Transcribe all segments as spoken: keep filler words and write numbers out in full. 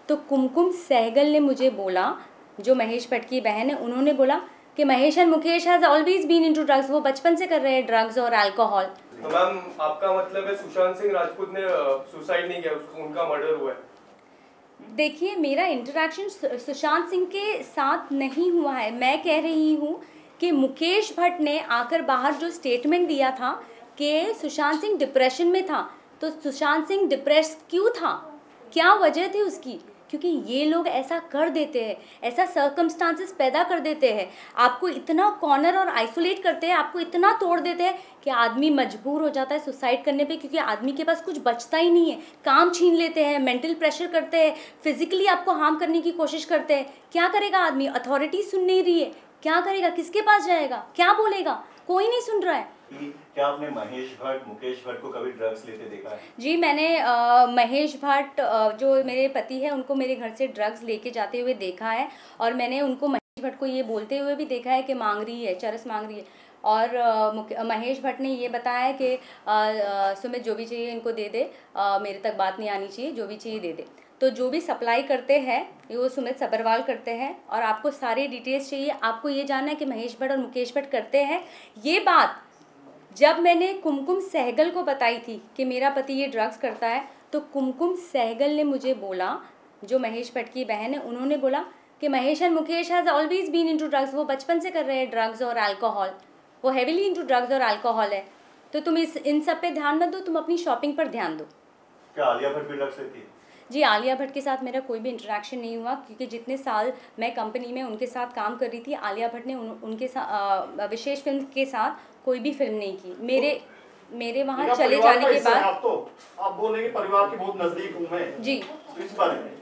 तो कुमकुम सहगल ने मुझे बोला, जो महेश भट्ट की बहन है, उन्होंने बोला कि Mahesh and Mukesh has always been into drugs, वो बचपन से कर रहे हैं ड्रग्स और अल्कोहल। तो मैम आपका मतलब है सुशांत सिंह राजपूत ने सुसाइड नहीं किया, उनका मर्डर हुआ है? देखिए, मेरा इंटरेक्शन सुशांत सिंह के साथ नहीं हुआ है। मैं कह रही हूँ कि मुकेश भट्ट ने आकर बाहर जो स्टेटमेंट दिया था कि सुशांत सिंह डिप्रेशन में था, तो सुशांत सिंह डिप्रेस क्यों था, क्या वजह थी उसकी? क्योंकि ये लोग ऐसा कर देते हैं, ऐसा सर्कमस्टांसेस पैदा कर देते हैं, आपको इतना कॉर्नर और आइसोलेट करते हैं, आपको इतना तोड़ देते हैं कि आदमी मजबूर हो जाता है सुसाइड करने पे, क्योंकि आदमी के पास कुछ बचता ही नहीं है। काम छीन लेते हैं, मेंटल प्रेशर करते हैं, फिजिकली आपको हार्म करने की कोशिश करते हैं। क्या करेगा आदमी? अथॉरिटी सुन नहीं रही है, क्या करेगा? किसके पास जाएगा? क्या बोलेगा? कोई नहीं सुन रहा है। क्या आपने महेश भट्ट, मुकेश भट्ट को कभी ड्रग्स लेते देखा है? जी, मैंने आ, महेश भट्ट जो मेरे पति है उनको मेरे घर से ड्रग्स लेके जाते हुए देखा है, और मैंने उनको महेश भट्ट को ये बोलते हुए भी देखा है कि मांग रही है, चरस मांग रही है। और आ, महेश भट्ट ने ये बताया है कि आ, आ, सुमित जो भी चाहिए इनको दे दे, आ, मेरे तक बात नहीं आनी चाहिए, जो भी चाहिए दे दे। तो जो भी सप्लाई करते हैं वो सुमित सब्रवाल करते हैं, और आपको सारी डिटेल्स चाहिए, आपको ये जानना है कि महेश भट्ट और मुकेश भट्ट करते हैं। ये बात जब मैंने कुमकुम सहगल को बताई थी कि मेरा पति ये ड्रग्स करता है, तो कुमकुम सहगल ने मुझे बोला, जो महेश भट्ट की बहन है, उन्होंने बोला कि Mahesh and Mukesh has always been into drugs, वो बचपन से कर रहे हैं ड्रग्स और अल्कोहल, वो हेविली इनटू ड्रग्स और अल्कोहल है। तो तुम इस इन सब पे ध्यान मत दो, तुम अपनी शॉपिंग पर ध्यान दो। क्या आलिया भट्ट भी ड्रग्स लेती है? जी, आलिया भट्ट के साथ मेरा कोई भी इंटरेक्शन नहीं हुआ, क्योंकि जितने साल मैं कंपनी में उनके साथ काम कर रही थी, आलिया भट्ट ने उन, उनके साथ विशेष फिल्म के साथ कोई भी फिल्म नहीं की। मेरे मेरे वहाँ चले जाने के बाद आप तो आप बोलेंगे परिवार के बहुत नजदीक हूँ मैं जी, इस बारे में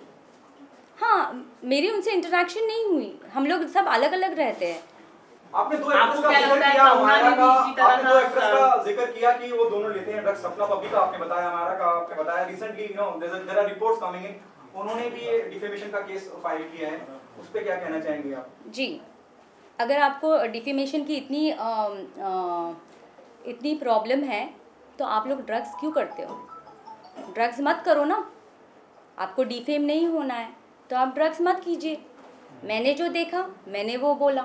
हाँ, मेरी उनसे इंटरेक्शन नहीं हुई, हम लोग सब अलग अलग रहते हैं। आपने दो एक्ट्रेस का जिक्र किया, हमारा का आपने दो एक्ट्रेस का जिक्र किया कि वो दोनों लेते हैं ड्रग्स। सपना पब्बी का आपने बताया, हमारा का आपने बताया। Recently you know there are reports coming in, उन्होंने भी ये डिफेमेशन का केस फाइल किया है, उस पे क्या कहना चाहेंगे आप? जी, अगर आपको डिफेमेशन की इतनी आ, आ, इतनी प्रॉब्लम है तो आप लोग ड्रग्स क्यों करते हो? ड्रग्स मत करो ना। आपको डिफेम नहीं होना है तो आप ड्रग्स मत कीजिए। मैंने जो देखा मैंने वो बोला।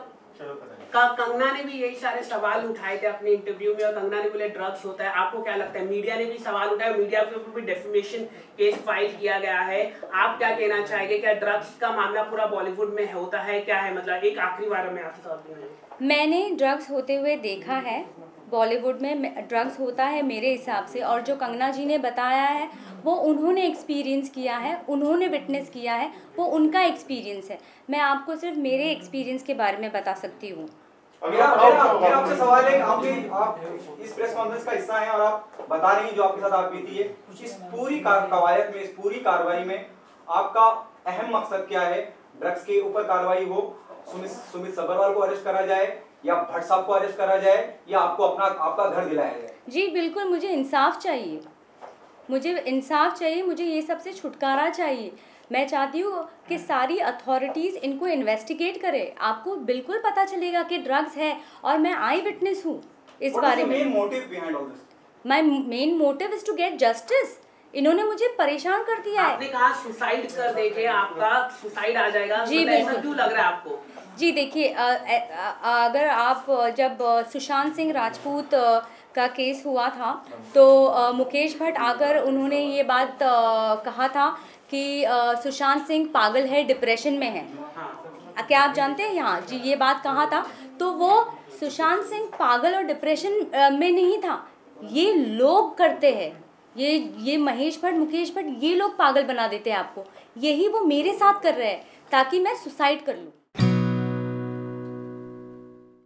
कंगना ने भी यही सारे सवाल उठाए थे अपने इंटरव्यू में, और कंगना ने बोले ड्रग्स होता है। आपको क्या लगता है? मीडिया ने भी सवाल उठाया, मीडिया के ऊपर भी डेफेमेशन केस फाइल किया गया है। आप क्या कहना चाहेंगे? क्या ड्रग्स का मामला पूरा बॉलीवुड में होता है? क्या है मतलब? एक आखिरी बार में आपसे, मैंने ड्रग्स होते हुए देखा है, बॉलीवुड में ड्रग्स होता है मेरे हिसाब से, और जो कंगना जी ने बताया है वो उन्होंने एक्सपीरियंस किया है, उन्होंने विटनेस किया है, वो उनका एक्सपीरियंस है। मैं आपको सिर्फ मेरे एक्सपीरियंस के बारे में बता सकती हूँ। मेरा मेरा आपसे सवाल है, आप आप इस प्रेस कॉन्फ्रेंस का हिस्सा हैं और आप बता रही हैं जो आपके साथ आप बीती है, इस पूरी कवायद में, इस पूरी कार्रवाई में आपका अहम मकसद क्या है? ड्रग्स के ऊपर कार्रवाई हो, सुमित सुमित सब्रवाल को अरेस्ट करा जाए, या भट्ट साहब को अरेस्ट करा जाए, या आपको अपना आपका घर दिलाया जाए? जी बिल्कुल, मुझे इंसाफ चाहिए, मुझे इंसाफ चाहिए, मुझे ये सबसे छुटकारा चाहिए। मैं चाहती हूँ कि सारी अथॉरिटीज़ इनको इन्वेस्टिगेट करें। आपको बिल्कुल पता चलेगा कि ड्रग्स है, और मैं आई विटनेस हूँ इस बारे में। My main motive is to get justice. इन्होंने मुझे परेशान कर दिया है। आपने कहा सुसाइड कर देंगे, आपका सुसाइड आ जाएगा, जी बिल्कुल। क्यों लग रहा है आपको? जी देखिए, अगर आप जब सुशांत सिंह राजपूत का केस हुआ था तो मुकेश भट्ट आकर उन्होंने ये बात कहा था कि सुशांत सिंह पागल है, डिप्रेशन में है। हाँ। क्या आप जानते हैं? यहाँ जी ये बात कहा था। तो वो सुशांत सिंह पागल और डिप्रेशन में नहीं था, ये लोग करते हैं, ये ये महेश भट्ट, मुकेश भट्ट, ये लोग पागल बना देते हैं आपको। यही वो मेरे साथ कर रहे हैं ताकि मैं सुसाइड कर लूँ।